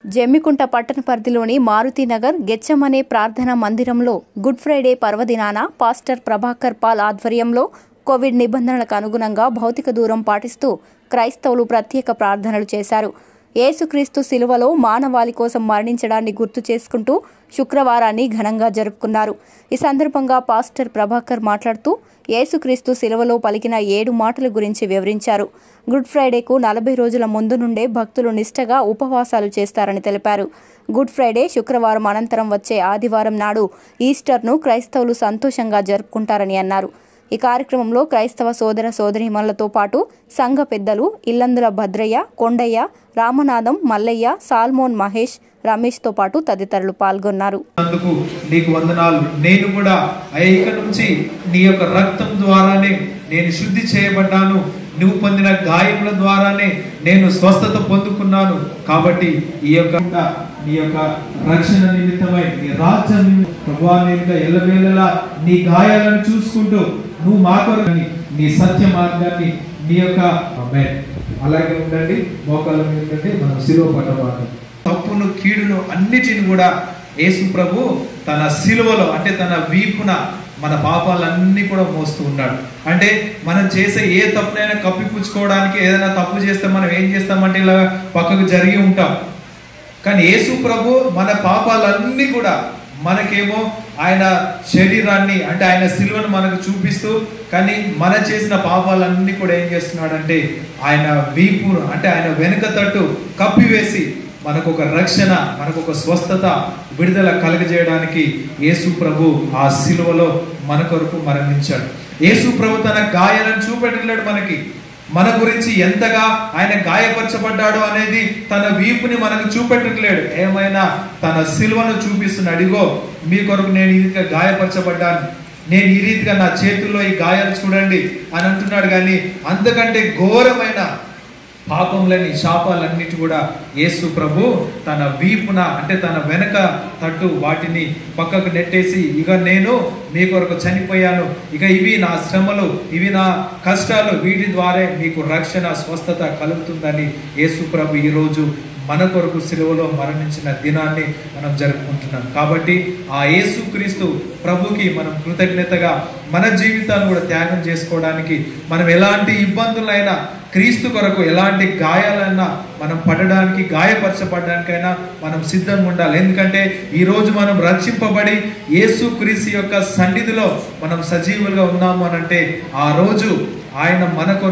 జమ్మికుంట పట్టణ పరిధిలోని మారుతినగర్ గెచ్చమనే ప్రార్థనా మందిరంలో గుడ్ ఫ్రైడే పర్వదినాన పాస్టర్ ప్రభాకర్ పాల్ ఆధ్వర్యంలో కోవిడ్ నిబంధనలకు అనుగుణంగా భౌతిక దూరం పాటిస్తూ క్రైస్తవులు ప్రత్యేక ప్రార్థనలు చేశారు. యేసుక్రీస్తు శిలువలో మానవాళి కోసం మరణించడాన్ని గుర్తు చేసుకుంటూ శుక్రవారాన్ని ఘనంగా జరుపుకున్నారు. ఈ సందర్భంగా పాస్టర్ ప్రభాకర్ మాట్లాడుతూ యేసుక్రీస్తు శిలువలో పలికిన 7 మాటల గురించి వివరించారు. గుడ్ ఫ్రైడేకు 40 రోజుల ముందు నుండే భక్తులు నిష్టగా ఉపవాసాలు చేస్తారని తెలిపారు. గుడ్ ఫ్రైడే శుక్రవారం అనంతరం వచ్చే ఆదివారం నాడు ఈస్టర్ను క్రైస్తవులు సంతోషంగా జరుపుకుంటారని అన్నారు. ఈ కార్యక్రమంలో క్రైస్తవ సోదర సోదరీమణులతో పాటు సంఘ పెద్దలు ఇల్లందుల భద్రయ్య, కొండయ్య, రామనాథం, మల్లయ్య, సాల్మోన్ మహేష్, రమేష్తో పాటు తదితరులు పాల్గొన్నారు. నీకు వందనాలు. నేను కూడా ఇక నుంచి నీ యొక్క రక్తం ద్వారానే నేను శుద్ధి చేయబడ్డాను. నువ్వు పొందిన గాయముల ద్వారానే నేను స్వస్థత పొందుకున్నాను. కాబట్టి ఈ యొక్క రక్షణ నిమిత్తమై నీ రాజ్యం ప్రభువా నేను ఎల్లవేళలా నీ గాయాలను చూసుకుంటూ నువ్వు మా కొరకు నీ సత్య మార్గాన్ని నీ యొక్క అలాగే ఉండండి. మోకాళ్ళ మీద మనం శిలువ పట్టబాటు తప్పును కీడును అన్నిటిని కూడా యేసు ప్రభు తన శిలువలో అంటే తన వీపున మన పాపాలన్నీ కూడా మోస్తూ ఉన్నాడు. అంటే మనం చేసే ఏ తప్పునైనా కప్పిపుచ్చుకోవడానికి ఏదైనా తప్పు చేస్తే మనం ఏం చేస్తామంటే ఇలా పక్కకు జరిగి ఉంటాం. కానీ యేసు ప్రభు మన పాపాలన్నీ కూడా మనకేమో ఆయన శరీరాన్ని అంటే ఆయన శిలువను మనకు చూపిస్తూ కానీ మన చేసిన పాపాలన్నీ కూడా ఏం చేస్తున్నాడంటే ఆయన వీపు అంటే ఆయన వెనుక తట్టు కప్పివేసి మనకు ఒక రక్షణ, మనకు ఒక స్వస్థత, విడుదల కలుగజేయడానికి యేసు ప్రభు ఆ శిలువలో మన కొరకు మరణించాడు. యేసు ప్రభు తన గాయాలను చూపెట్టలేడు మనకి. మన గురించి ఎంతగా ఆయన గాయపరచబడ్డాడో అనేది తన వీపుని మనకు చూపెట్టట్లేడు. ఏమైనా తన శిలువను చూపిస్తున్నాడు. ఇగో మీ కొరకు నేను ఈ రీతిగా గాయపరచబడ్డాను, నేను ఈ రీతిగా నా చేతుల్లో ఈ గాయాలు చూడండి అని అంటున్నాడు. కానీ అంతకంటే ఘోరమైన పాపములని శాపాలన్నిటి కూడా యేసు ప్రభు తన వీపున అంటే తన వెనక తట్టు వాటిని పక్కకు నెట్టేసి ఇక నేను మీ కొరకు చనిపోయాను, ఇక ఇవి నా శ్రమలు, ఇవి నా కష్టాలు, వీటి ద్వారా మీకు రక్షణ స్వస్థత కలుగుతుందని యేసు ప్రభు ఈరోజు మన కొరకు శిలువలో మరణించిన దినాన్ని మనం జరుపుకుంటున్నాం. కాబట్టి ఆ యేసుక్రీస్తు ప్రభుకి మనం కృతజ్ఞతగా మన జీవితాన్ని కూడా త్యాగం చేసుకోవడానికి మనం ఎలాంటి ఇబ్బందులైనా క్రీస్తు కొరకు ఎలాంటి గాయాలైనా మనం పడడానికి గాయపరచబడడానికైనా మనం సిద్ధంగా ఉండాలి. ఎందుకంటే ఈరోజు మనం రక్షింపబడి యేసుక్రీస్తు యొక్క సన్నిధిలో మనం సజీవులుగా ఉన్నాము అనంటే ఆ రోజు ఆయన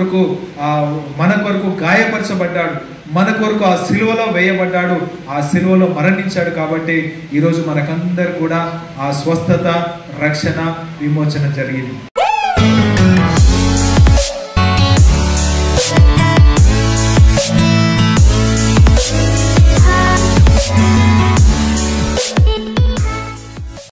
మన కొరకు గాయపరచబడ్డాడు, మన కొరకు ఆ సిలువలో వేయబడ్డాడు, ఆ సిలువలో మరణించాడు. కాబట్టి ఈరోజు మనకందరూ కూడా ఆ స్వస్థత, రక్షణ, విమోచన జరిగింది.